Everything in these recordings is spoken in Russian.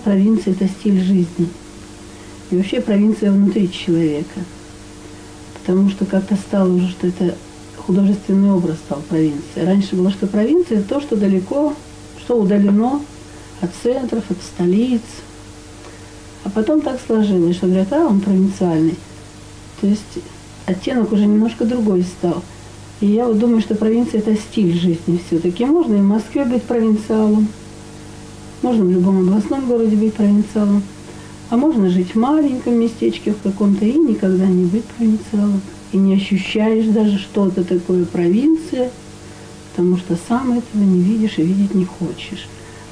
провинция – это стиль жизни. И вообще провинция внутри человека. Потому что как-то стало уже, что это художественный образ стал провинции. Раньше было, что провинция – это то, что далеко, что удалено от центров, от столиц. А потом так сложилось, что говорят, он провинциальный. То есть оттенок уже немножко другой стал. И я вот думаю, что провинция – это стиль жизни все-таки. Можно и в Москве быть провинциалом, можно в любом областном городе быть провинциалом, а можно жить в маленьком местечке в каком-то и никогда не быть провинциалом. И не ощущаешь даже, что это такое провинция, потому что сам этого не видишь и видеть не хочешь.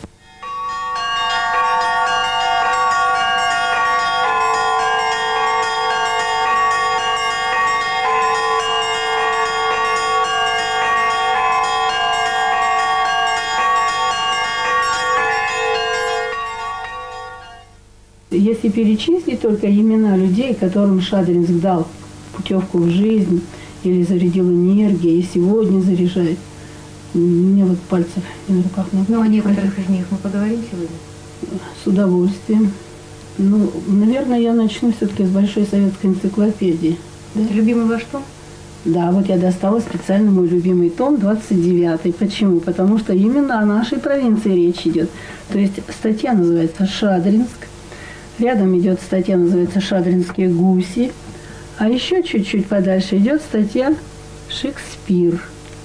Если перечислить только имена людей, которым Шадринск дал путевку в жизнь или зарядил энергией, и сегодня заряжает, мне вот пальцев на руках много. Ну, о некоторых из них мы поговорим сегодня? С удовольствием. Ну, наверное, я начну все-таки с Большой советской энциклопедии. Да? Любимый ваш том? Да, вот я достала специально мой любимый том, 29-й. Почему? Потому что именно о нашей провинции речь идет. То есть статья называется «Шадринск». Рядом идет статья, называется «Шадринские гуси». А еще чуть-чуть подальше идет статья «Шекспир».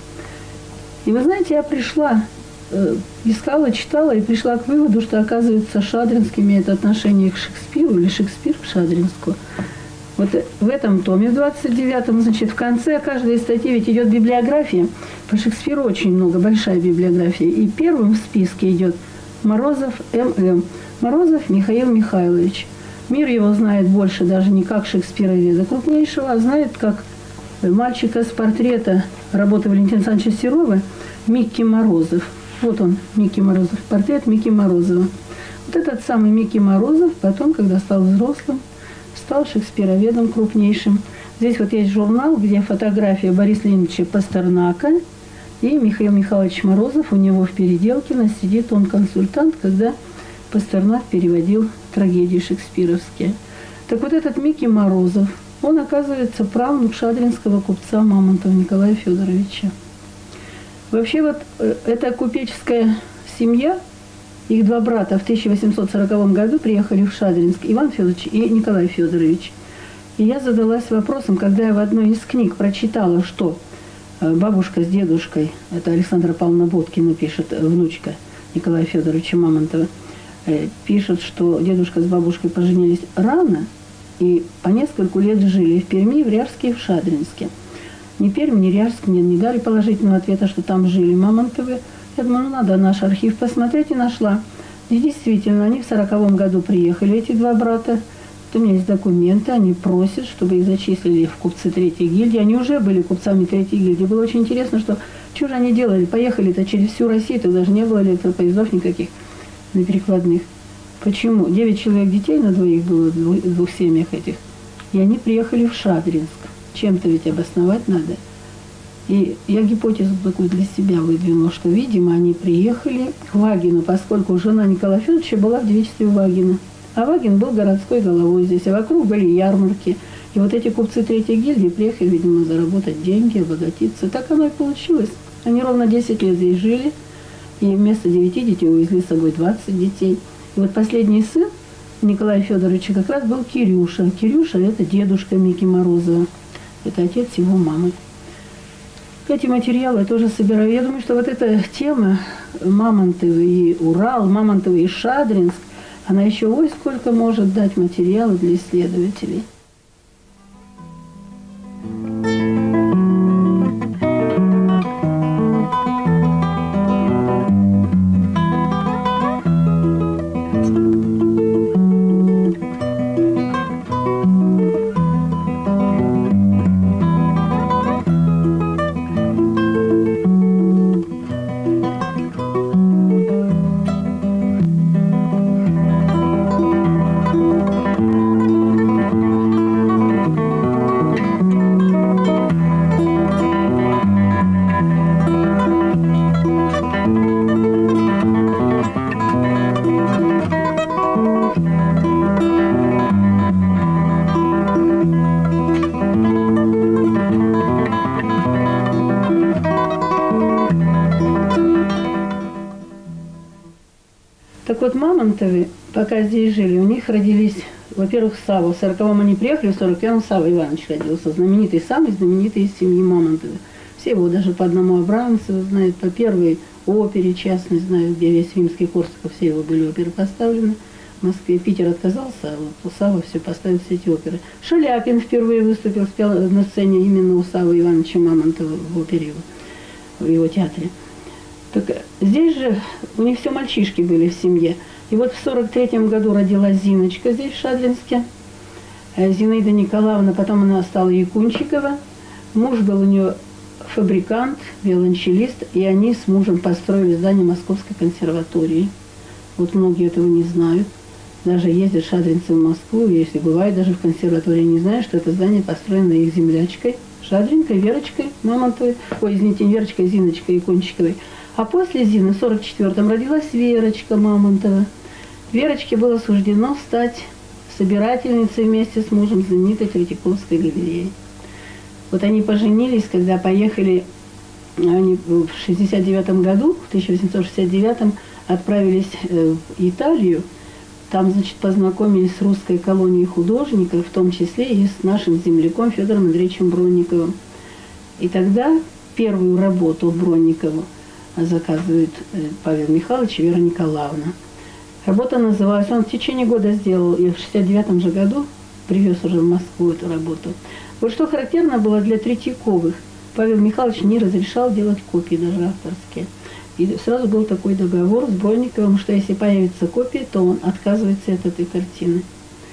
И вы знаете, я пришла, искала, читала и пришла к выводу, что, оказывается, Шадринск имеет отношение к Шекспиру или Шекспир к Шадринску. Вот в этом томе, в 29-м, значит, в конце каждой статьи ведь идет библиография. По Шекспиру очень много, большая библиография. И первым в списке идет Морозов М.М. Морозов Михаил Михайлович. Мир его знает больше даже не как шекспироведа крупнейшего, а знает как мальчика с портрета работы Валентина Александровича Серова Микки Морозов. Вот он, Микки Морозов, портрет Микки Морозова. Вот этот самый Микки Морозов потом, когда стал взрослым, стал шекспироведом крупнейшим. Здесь вот есть журнал, где фотография Бориса Леонидовича Пастернака и Михаил Михайлович Морозов. У него в Переделкино сидит, он консультант, когда Пастернак переводил трагедии шекспировские. Так вот этот Микки Морозов, он, оказывается, правнук шадринского купца Мамонтова Николая Федоровича. Вообще вот эта купеческая семья, их два брата в 1840 году приехали в Шадринск, Иван Федорович и Николай Федорович. И я задалась вопросом, когда я в одной из книг прочитала, что бабушка с дедушкой, это Александра Павловна Боткина пишет, внучка Николая Федоровича Мамонтова, пишет, что дедушка с бабушкой поженились рано и по нескольку лет жили в Перми, в Ряжске и в Шадринске. Ни Пермь, ни Ряжск мне не дали положительного ответа, что там жили Мамонтовы. Я думаю, надо наш архив посмотреть, и нашла. И действительно, они в 40-м году приехали, эти два брата. Вот у меня есть документы, они просят, чтобы их зачислили в купцы Третьей гильдии. Они уже были купцами Третьей гильдии. Было очень интересно, что же они делали. Поехали-то через всю Россию, то даже не было электропоездов никаких на перекладных. Почему? 9 человек детей на двоих было в двух семьях этих. И они приехали в Шадринск. Чем-то ведь обосновать надо. И я гипотезу такую для себя выдвинула, что, видимо, они приехали к Вагину, поскольку жена Николая Федоровича была в девичестве Вагина. А Вагин был городской головой здесь, а вокруг были ярмарки. И вот эти купцы Третьей гильдии приехали, видимо, заработать деньги, обогатиться. Так оно и получилось. Они ровно 10 лет здесь жили. И вместо 9 детей увезли с собой 20 детей. И вот последний сын Николая Федоровича как раз был Кирюша. Кирюша – это дедушка Микки Морозова. Это отец его мамы. Эти материалы я тоже собираю. Я думаю, что вот эта тема Мамонтовы и Урал, Мамонтовы и Шадринск, она еще ой сколько может дать материала для исследователей. Мамонтовы, пока здесь жили, у них родились, во-первых, Савва. В 40-м они приехали, в 41-м Савва Иванович родился, знаменитый, самый знаменитый из семьи Мамонтовых. Все его даже по одному Абрамцеву знают, по первой опере частной знают, где весь Римский-Корсаков, все его были оперы поставлены. В Москве Питер отказался, а вот у Саввы все поставил все эти оперы. Шаляпин впервые выступил, спел на сцене именно у Саввы Ивановича Мамонтова в опере, в его театре. Так здесь же у них все мальчишки были в семье. И вот в 43-м году родилась Зиночка здесь, в Шадринске. Зинаида Николаевна, потом она стала Якунчикова. Муж был у нее фабрикант, виолончелист, и они с мужем построили здание Московской консерватории. Вот многие этого не знают. Даже ездят шадринцы в Москву, если бывают даже в консерватории, не знают, что это здание построено их землячкой, Шадринкой, Верочкой Мамонтовой, ой, извините, не Верочкой, Зиночкой Якунчиковой. А после Зины в 44-м родилась Верочка Мамонтова. Верочке было суждено стать собирательницей вместе с мужем знаменитой Третьяковской галереи. Вот они поженились, когда поехали, они в 69-м году, в 1869-м, отправились в Италию. Там, значит, познакомились с русской колонией художников, в том числе и с нашим земляком Федором Андреевичем Бронниковым. И тогда первую работу Бронникову заказывает Павел Михайлович и Вера Николаевна. Работа называлась, он в течение года сделал, и в 69-м же году привез уже в Москву эту работу. Вот что характерно было для Третьяковых, Павел Михайлович не разрешал делать копии, даже авторские. И сразу был такой договор с Бронниковым, что если появится копия, то он отказывается от этой картины.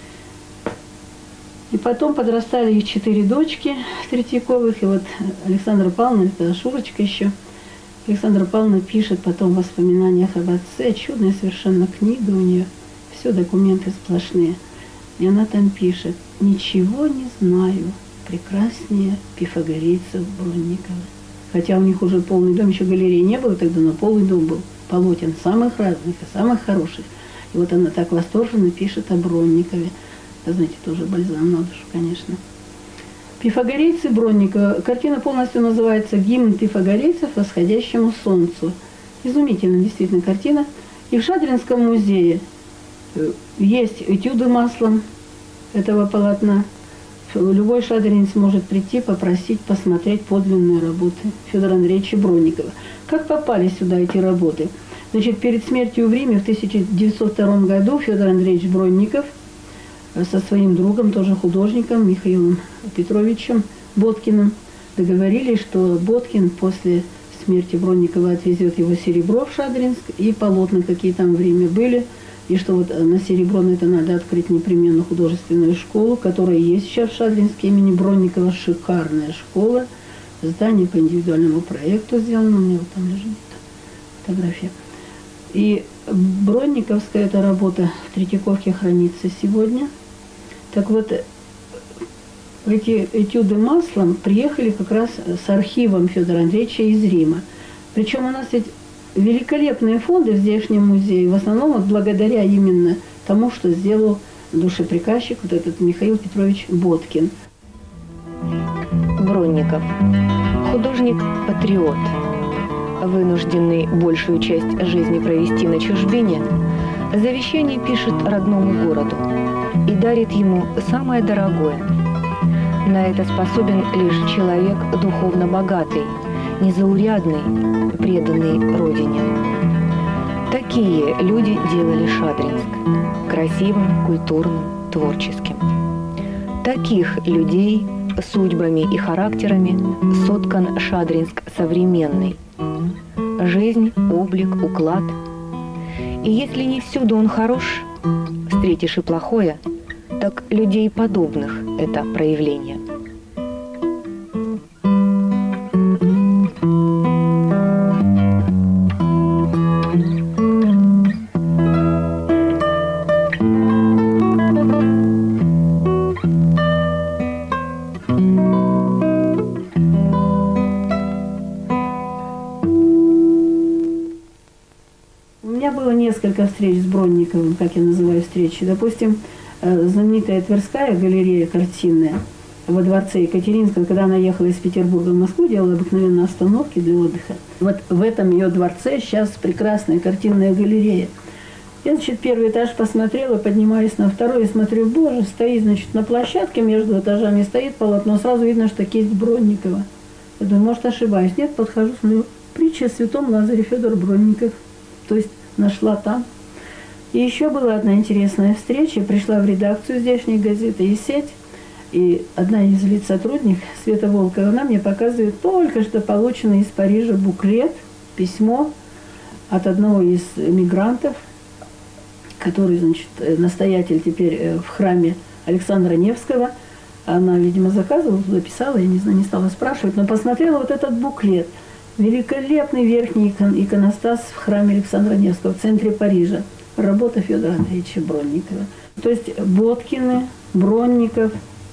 И потом подрастали их 4 дочки Третьяковых, и вот Александра Павловна, это Шурочка еще, Александра Павловна пишет потом в воспоминаниях об отце, чудная совершенно книга у нее, все документы сплошные. И она там пишет: «Ничего не знаю прекраснее пифагорейцев Бронникова». Хотя у них уже полный дом, еще галереи не было тогда, но полный дом был полотен самых разных и самых хороших. И вот она так восторженно пишет о Бронникове. Это, знаете, тоже бальзам на душу, конечно. Пифагорейцы Бронникова. Картина полностью называется «Гимн пифагорейцев восходящему солнцу». Изумительная действительно картина. И в Шадринском музее есть этюды маслом этого полотна. Любой шадринец может прийти, попросить посмотреть подлинные работы Федора Андреевича Бронникова. Как попали сюда эти работы? Значит, перед смертью в Риме в 1902 году Федор Андреевич Бронников со своим другом, тоже художником, Михаилом Петровичем Боткиным, договорились, что Боткин после смерти Бронникова отвезет его серебро в Шадринск и полотна, какие там в Риме были, и что вот на серебро это надо открыть непременно художественную школу, которая есть сейчас в Шадринске имени Бронникова, шикарная школа, здание по индивидуальному проекту сделано, у меня вот там лежит фотография. И Бронниковская эта работа в Третьяковке хранится сегодня. Так вот, эти этюды маслом приехали как раз с архивом Федора Андреевича из Рима. Причем у нас ведь великолепные фонды в здешнем музее, в основном вот благодаря именно тому, что сделал душеприказчик, вот этот Михаил Петрович Боткин. Бронников. Художник-патриот, вынужденный большую часть жизни провести на чужбине, завещание пишет родному городу и дарит ему самое дорогое. На это способен лишь человек духовно богатый, незаурядный, преданный родине. Такие люди делали Шадринск красивым, культурным, творческим. Таких людей судьбами и характерами соткан Шадринск современный. Жизнь, облик, уклад. И если не всюду он хорош, встретишь и плохое, так людей подобных это проявление. Несколько встреч с Бронниковым, как я называю встречи. Допустим, знаменитая Тверская галерея картинная во дворце Екатеринского, когда она ехала из Петербурга в Москву, делала обыкновенно остановки для отдыха. Вот в этом ее дворце сейчас прекрасная картинная галерея. Я, значит, первый этаж посмотрела, поднимаюсь на второй и смотрю, боже, стоит, значит, на площадке между этажами стоит полотно, сразу видно, что кисть Бронникова. Я думаю, может, ошибаюсь. Нет, подхожу, смотрю, притча о святом Лазаре Федор Бронников. То есть нашла там. И еще была одна интересная встреча. Пришла в редакцию здешней газеты «И сеть». И одна из лиц сотрудников, Света Волкова, она мне показывает только что полученный из Парижа буклет, письмо от одного из эмигрантов, который, значит, настоятель теперь в храме Александра Невского. Она, видимо, заказывала, туда писала, я не знаю, не стала спрашивать, но посмотрела вот этот буклет. Великолепный верхний иконостас в храме Александра Невского в центре Парижа. Работа Федора Андреевича Бронникова. То есть Боткины, Бронников,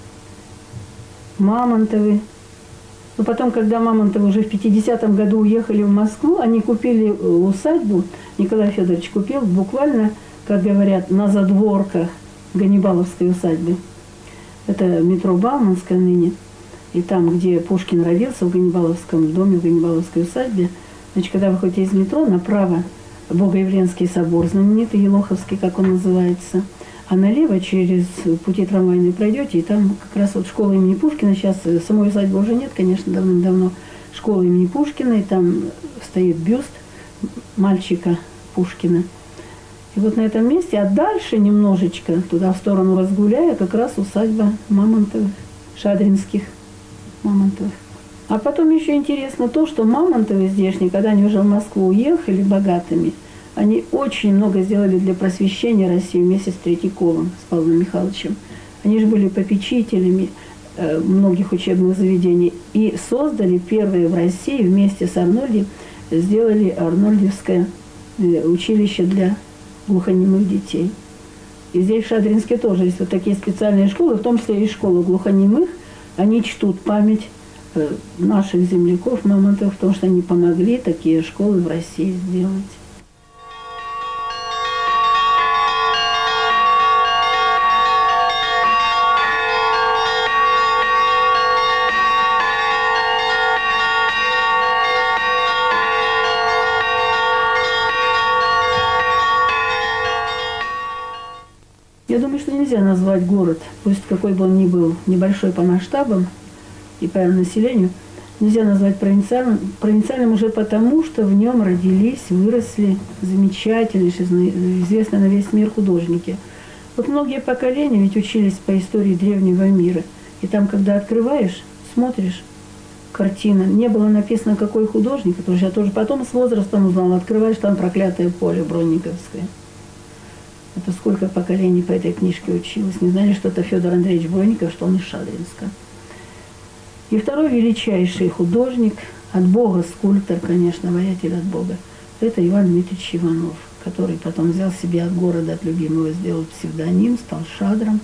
Мамонтовы. Но потом, когда Мамонтовы уже в 50-м году уехали в Москву, они купили усадьбу, Николай Федорович купил буквально, как говорят, на задворках Ганнибаловской усадьбы. Это метро Бауманская ныне. И там, где Пушкин родился, в Ганнибаловском доме, в Ганнибаловской усадьбе, значит, когда вы ходите из метро, направо Богоявленский собор, знаменитый Елоховский, как он называется, а налево через пути трамвайные пройдете, и там как раз вот школа имени Пушкина, сейчас самой усадьбы уже нет, конечно, давным-давно, школа имени Пушкина, и там стоит бюст мальчика Пушкина. И вот на этом месте, а дальше немножечко, туда в сторону Разгуляя, как раз усадьба Мамонтовых, Шадринских Мамонтовых. А потом еще интересно то, что Мамонтовы здешние, когда они уже в Москву уехали богатыми, они очень много сделали для просвещения России вместе с Третьяковым, с Павлом Михайловичем. Они же были попечителями многих учебных заведений и создали первые в России вместе с Арнольди, сделали Арнольдовское училище для глухонемых детей. И здесь в Шадринске тоже есть вот такие специальные школы, в том числе и школа глухонемых. Они чтут память наших земляков, Мамонтов, потому что они помогли такие школы в России сделать. Я думаю, что нельзя назвать город, пусть какой бы он ни был, небольшой по масштабам и по населению, нельзя назвать провинциальным уже потому, что в нем родились, выросли замечательные, известные на весь мир художники. Вот многие поколения ведь учились по истории древнего мира. И там, когда открываешь, смотришь, картина, не было написано, какой художник, потому что я тоже потом с возрастом узнала, открываешь, там проклятое поле Бронниковское. Это сколько поколений по этой книжке училось. Не знали, что это Федор Андреевич Бронников, что он из Шадринска. И второй величайший художник, от Бога, скульптор, конечно, воятель от Бога, это Иван Дмитриевич Иванов, который потом взял себе от города, от любимого, сделал псевдоним, стал Шадром.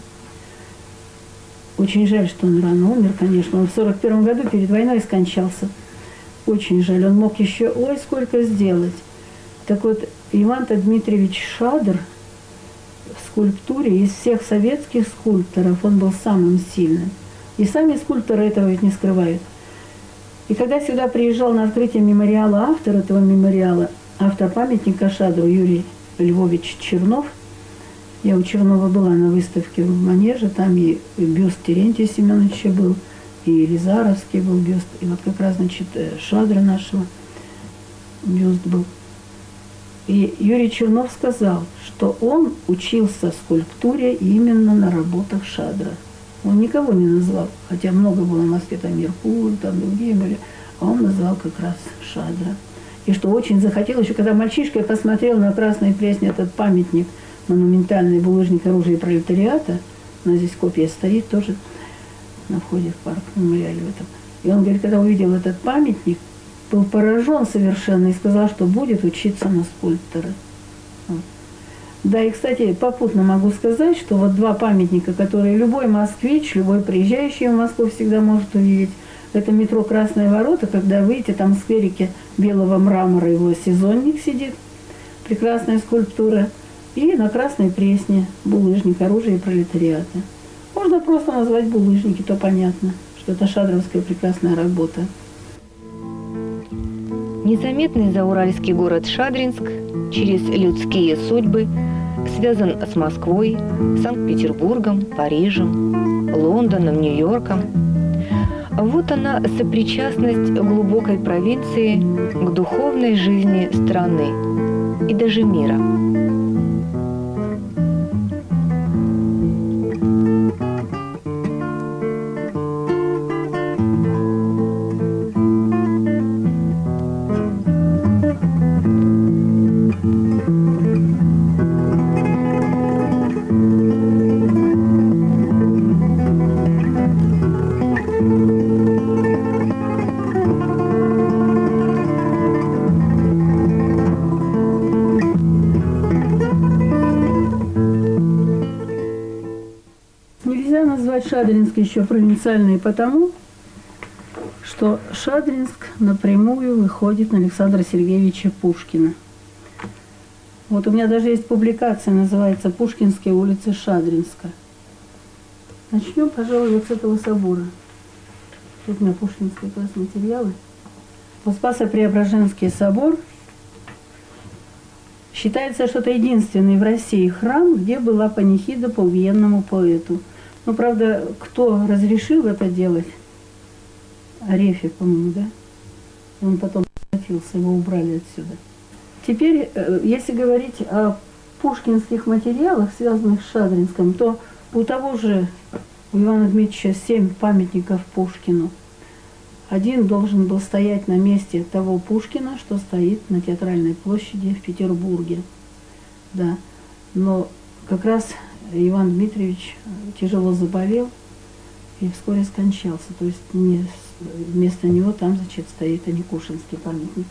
Очень жаль, что он рано умер, конечно. Он в 1941 году перед войной скончался. Очень жаль. Он мог еще, ой, сколько сделать. Так вот, Иван-то Дмитриевич Шадр в скульптуре из всех советских скульпторов он был самым сильным. И сами скульпторы этого ведь не скрывают. И когда сюда приезжал на открытие мемориала автор этого мемориала, автор памятника Шадру Юрий Львович Чернов, я у Чернова была на выставке в Манеже, там и бюст Терентия Семеновича был, и Елизаровский был бюст, и вот как раз, значит, Шадра нашего бюст был. И Юрий Чернов сказал, что он учился скульптуре именно на работах Шадра. Он никого не назвал, хотя много было в Москве, там Меркуль, там другие были, а он назвал как раз Шадра. И что очень захотел, еще когда мальчишка, я посмотрел на Красной Пресне этот памятник, монументальный булыжник оружия пролетариата, у нас здесь копия стоит тоже на входе в парк, в мемориале в этом. И он говорит, когда увидел этот памятник, был поражен совершенно и сказал, что будет учиться на скульптора. Вот. Да, и, кстати, попутно могу сказать, что вот два памятника, которые любой москвич, любой приезжающий в Москву всегда может увидеть, это метро «Красные ворота», когда выйдете, там в скверике белого мрамора его сезонник сидит, прекрасная скульптура, и на Красной Пресне булыжник оружия пролетариата. Можно просто назвать булыжники, то понятно, что это шадровская прекрасная работа. Незаметный зауральский город Шадринск через людские судьбы связан с Москвой, Санкт-Петербургом, Парижем, Лондоном, Нью-Йорком. Вот она, сопричастность глубокой провинции к духовной жизни страны и даже мира. Нельзя назвать Шадринск еще провинциальной потому, что Шадринск напрямую выходит на Александра Сергеевича Пушкина. Вот у меня даже есть публикация, называется «Пушкинские улицы Шадринска». Начнем, пожалуй, вот с этого собора. Тут у меня пушкинские материалы. Вот Спасо-Преображенский собор считается, что это единственный в России храм, где была панихида по убиенному поэту. Ну, правда, кто разрешил это делать? Арефий, по-моему, да? Он потом обратился, его убрали отсюда. Теперь, если говорить о пушкинских материалах, связанных с Шадринском, то у того же, у Ивана Дмитриевича 7 памятников Пушкину. Один должен был стоять на месте того Пушкина, что стоит на Театральной площади в Петербурге. Да. Но как раз Иван Дмитриевич тяжело заболел и вскоре скончался. То есть вместо него там, значит, стоит Аникушинский памятник.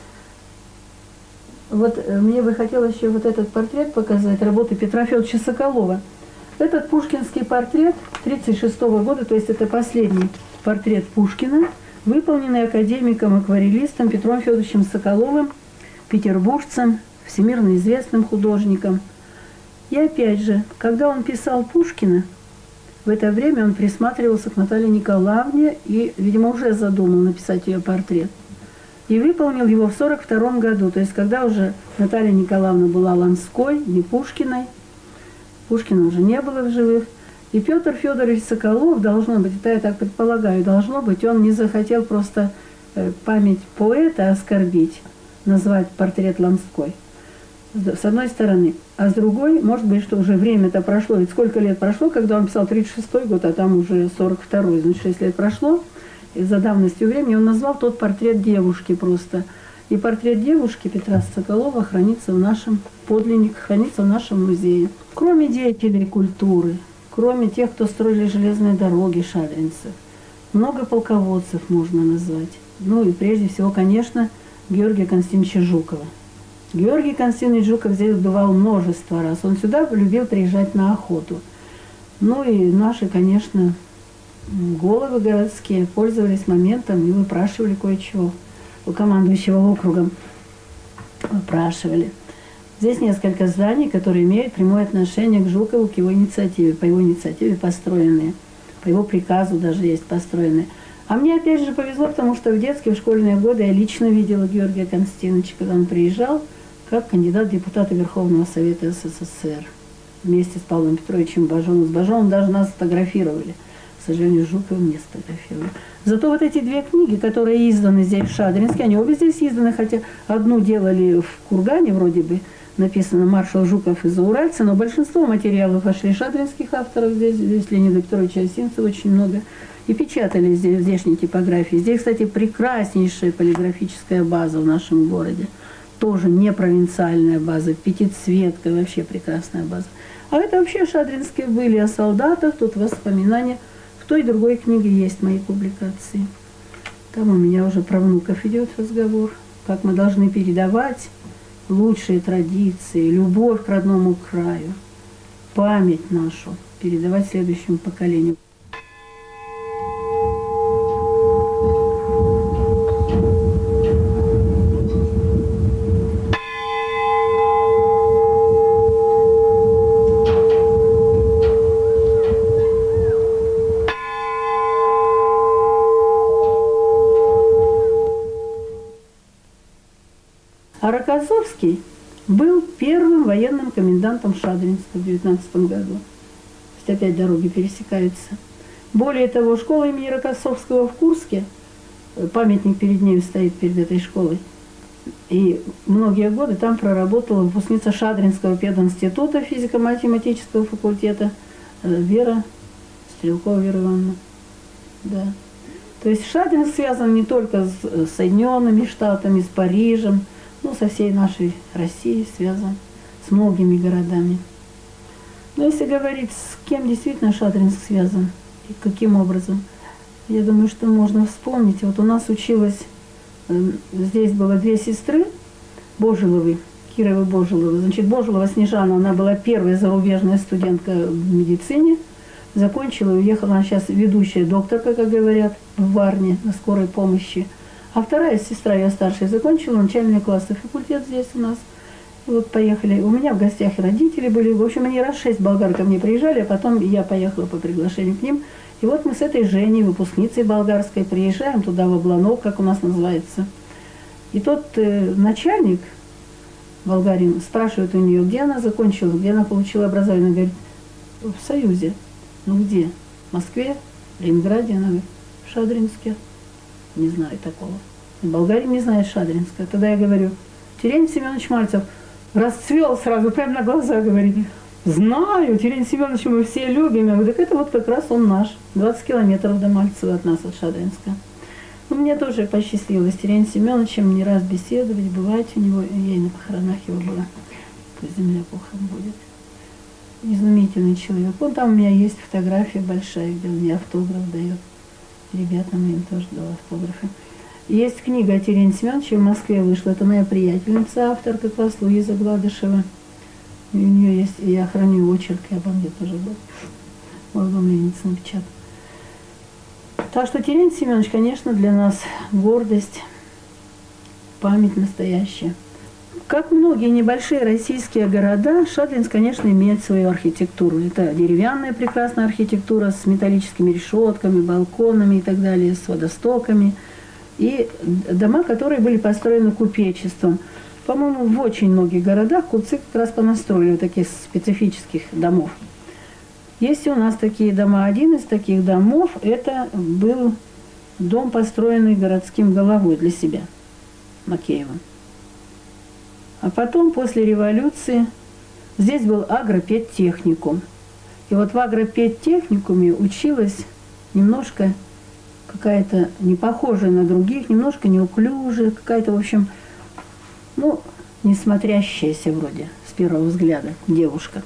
Вот мне бы хотелось еще вот этот портрет показать, работы Петра Федоровича Соколова. Этот пушкинский портрет 1936 года, то есть это последний портрет Пушкина, выполненный академиком-акварелистом Петром Федоровичем Соколовым, петербуржцем, всемирно известным художником. И опять же, когда он писал Пушкина, в это время он присматривался к Наталье Николаевне и, видимо, уже задумал написать ее портрет. И выполнил его в 1942 году, то есть когда уже Наталья Николаевна была Ланской, не Пушкиной, Пушкина уже не было в живых. И Петр Федорович Соколов, должно быть, это я так предполагаю, должно быть, он не захотел просто память поэта оскорбить, назвать портрет Ланской, с одной стороны. А с другой, может быть, что уже время-то прошло, ведь сколько лет прошло, когда он писал 36-й год, а там уже 42-й, значит, 6 лет прошло, из-за давности времени он назвал тот портрет девушки просто. И портрет девушки Петра Соколова хранится в нашем подлиннике, хранится в нашем музее. Кроме деятелей культуры, кроме тех, кто строили железные дороги шадринцев, много полководцев можно назвать. Ну и прежде всего, конечно, Георгия Константиновича Жукова. Георгий Константинович Жуков здесь бывал множество раз. Он сюда любил приезжать на охоту. Ну и наши, конечно, головы городские пользовались моментом и выпрашивали кое-чего. У командующего округом выпрашивали. Здесь несколько зданий, которые имеют прямое отношение к Жукову, к его инициативе, по его инициативе построенные, по его приказу даже есть построенные. А мне опять же повезло, потому что в детские, в школьные годы я лично видела Георгия Константиновича, когда он приезжал, как кандидат в депутаты Верховного Совета СССР вместе с Павлом Петровичем Бажоном. С Бажоном даже нас сфотографировали. К сожалению, Жукова не сфотографировали. Зато вот эти две книги, которые изданы здесь в Шадринске, они обе здесь изданы, хотя одну делали в Кургане вроде бы, написано «Маршал Жуков из Зауральца», но большинство материалов вошли шадринских авторов здесь Леонида Петровича Осинцева очень много, и печатали здесь в здешней типографии. Здесь, кстати, прекраснейшая полиграфическая база в нашем городе, тоже не провинциальная база, пятицветка, вообще прекрасная база. А это вообще шадринские были о солдатах, тут воспоминания. В той и другой книге есть мои публикации. Там у меня уже про внуков идет разговор, как мы должны передавать лучшие традиции, любовь к родному краю, память нашу передавать следующему поколению. А Рокоссовский был первым военным комендантом Шадринска в 19 году. То есть опять дороги пересекаются. Более того, школа имени Рокоссовского в Курске, памятник перед ней стоит, перед этой школой, и многие годы там проработала выпускница Шадринского пединститута физико-математического факультета Вера Стрелкова Вера Ивановна. Да. То есть Шадринск связан не только с Соединенными Штатами, с Парижем, но со всей нашей Россией связан с многими городами. Но если говорить, с кем действительно Шадринск связан и каким образом, я думаю, что можно вспомнить. Вот у нас училась, здесь было две сестры Божиловы, Кировы Божиловы. Значит, Божилова Снежана, она была первая зарубежная студентка в медицине, закончила и уехала, она сейчас ведущая докторка, как говорят, в Варне на скорой помощи. А вторая сестра, ее старшая, закончила начальные классы, факультет здесь у нас. И вот поехали. У меня в гостях и родители были. В общем, они раз 6 болгар ко мне приезжали, а потом я поехала по приглашению к ним. И вот мы с этой Женей, выпускницей болгарской, приезжаем туда, в Обланов, как у нас называется. И тот начальник, болгарин, спрашивает у нее, где она закончила, где она получила образование. Она говорит, в Союзе. Ну где? В Москве? В Ленинграде? Она говорит, в Шадринске. Не знаю такого. Болгарин не знает Шадринска. Тогда я говорю, Терентий Семенович Мальцев расцвел сразу, прямо на глаза говорит, знаю, Терентий Семенович мы все любим. Я говорю, так это вот как раз он наш. 20 километров до Мальцева от нас, от Шадринска. Ну, мне тоже посчастливилось с Терентием Семеновичем не раз беседовать, бывать у него. Я и на похоронах его была. Пусть земля пухом будет. Изумительный человек. Вон там у меня есть фотография большая, где он мне автограф дает. Ребятам я им тоже дала автографы. Есть книга о Терентии Семеновиче, в Москве вышла. Это моя приятельница, автор как раз Луиза Гладышева. И у нее есть, я храню очерк, и обо мне тоже был. Молодом Ленинце напечатан. Так что Терентий Семенович, конечно, для нас гордость, память настоящая. Как многие небольшие российские города, Шадринск, конечно, имеет свою архитектуру. Это деревянная прекрасная архитектура с металлическими решетками, балконами и так далее, с водостоками. И дома, которые были построены купечеством. По-моему, в очень многих городах купцы как раз понастроили вот таких специфических домов. Есть и у нас такие дома. Один из таких домов – это был дом, построенный городским головой для себя, Макеевым. А потом, после революции, здесь был агропедтехникум. И вот в агропедтехникуме училась немножко какая-то не похожая на других, немножко неуклюжая, какая-то, в общем, ну, не смотрящаяся вроде с первого взгляда девушка.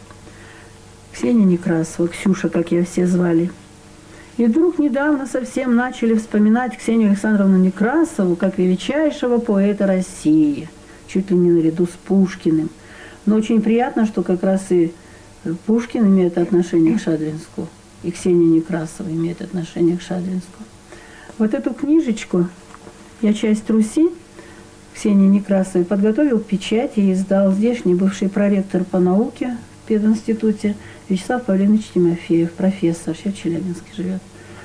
Ксения Некрасова, Ксюша, как ее все звали. И вдруг недавно совсем начали вспоминать Ксению Александровну Некрасову как величайшего поэта России, чуть ли не наряду с Пушкиным. Но очень приятно, что как раз и Пушкин имеет отношение к Шадринску, и Ксения Некрасова имеет отношение к Шадринску. Вот эту книжечку «Я часть Руси» Ксении Некрасовой подготовил к печати и издал здешний бывший проректор по науке в пединституте Вячеслав Павлович Тимофеев, профессор, сейчас в Челябинске живет.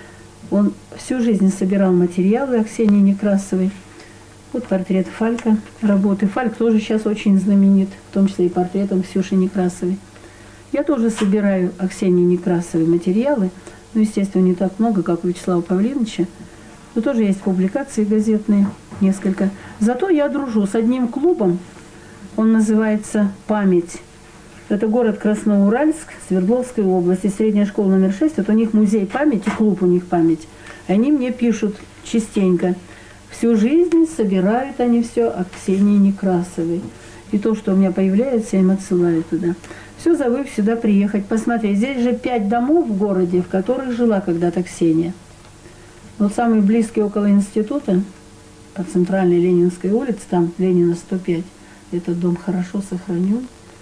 Он всю жизнь собирал материалы о Ксении Некрасовой. Вот портрет Фалька, работы. Фальк тоже сейчас очень знаменит, в том числе и портретом Ксюши Некрасовой. Я тоже собираю о Ксении Некрасовой материалы, ну, естественно, не так много, как у Вячеслава Павловича, но тоже есть публикации газетные, несколько. Зато я дружу с одним клубом, он называется «Память». Это город Красноуральск, Свердловской области, средняя школа номер 6. Вот у них музей памяти, клуб у них «Память». Они мне пишут частенько. Всю жизнь собирают они все о Ксении Некрасовой. И то, что у меня появляется, я им отсылаю туда. Все зову их сюда приехать, посмотреть. Здесь же 5 домов в городе, в которых жила когда-то Ксения. Вот самый близкий около института, по центральной Ленинской улице, там Ленина 105, этот дом хорошо сохранен.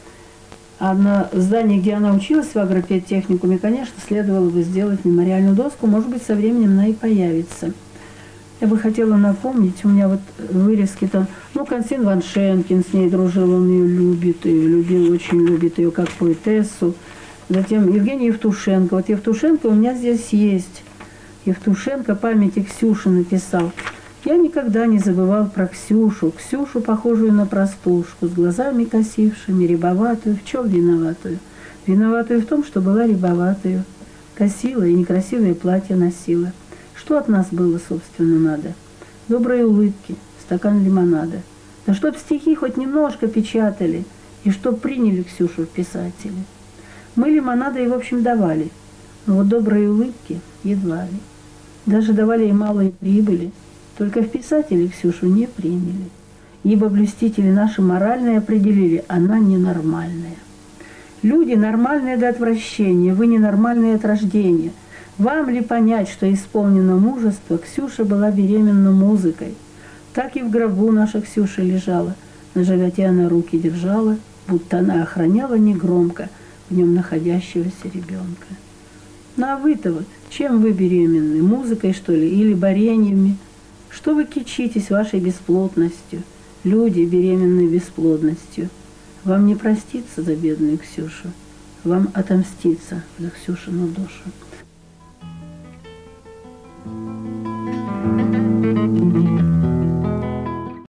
А на здании, где она училась в агропедтехникуме, конечно, следовало бы сделать мемориальную доску. Может быть, со временем она и появится. Я бы хотела напомнить, у меня вот вырезки там, ну, Константин Ваншенкин с ней дружил, он ее любит, ее любил, очень любит ее как поэтессу. Затем Евгений Евтушенко. Вот Евтушенко у меня здесь есть. Евтушенко памяти Ксюши написал. Я никогда не забывал про Ксюшу, Ксюшу, похожую на простушку, с глазами косившими, рябоватую. В чем виноватую? Виноватую в том, что была рябоватую. Косила и некрасивое платье носила. Что от нас было, собственно, надо? Добрые улыбки, стакан лимонада. Да чтоб стихи хоть немножко печатали, и чтоб приняли Ксюшу в писатели. Мы лимонада и, в общем, давали, но вот добрые улыбки едва ли. Даже давали и малые прибыли, только в писатели Ксюшу не приняли, ибо блюстители наши моральные определили, она ненормальная. Люди нормальные до отвращения, вы ненормальные от рождения. Вам ли понять, что исполнено мужество, Ксюша была беременна музыкой. Так и в гробу наша Ксюша лежала, на животе она руки держала, будто она охраняла негромко в нем находящегося ребенка. Ну а вы-то вот, чем вы беременны? Музыкой, что ли, или борениями? Что вы кичитесь вашей бесплодностью? Люди, беременные бесплодностью. Вам не проститься за бедную Ксюшу, вам отомститься за Ксюшину душу.